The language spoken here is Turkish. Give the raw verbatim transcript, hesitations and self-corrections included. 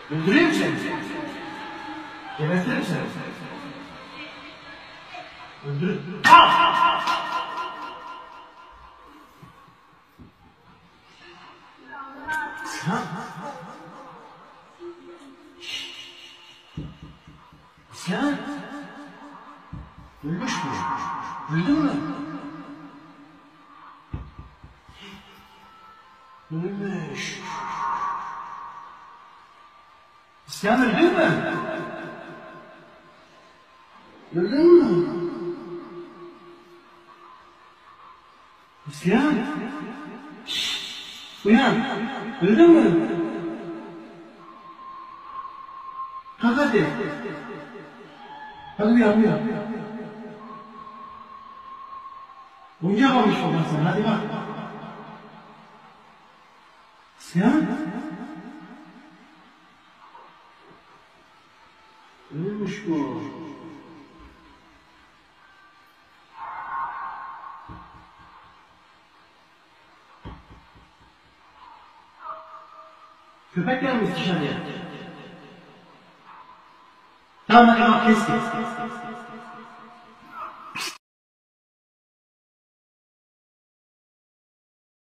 Öldüreyim mi seni? Gebertirim mi seni? Öldürürüm. Al! Sen? Sen? Ölmüş mü? Öldün mü? Ölmüş. Sen öldün mü? Öldün mü? İsyan! Şşş! Uyan! Öldün mü? Kalk hadi! Hadi uyan uyan! Oyuncak olmuş olan sen, hadi bak! İsyan! Ölmüş bu! Köpek gelmiş dışarıya. Tamam hadi bak kes kes kes kes kes.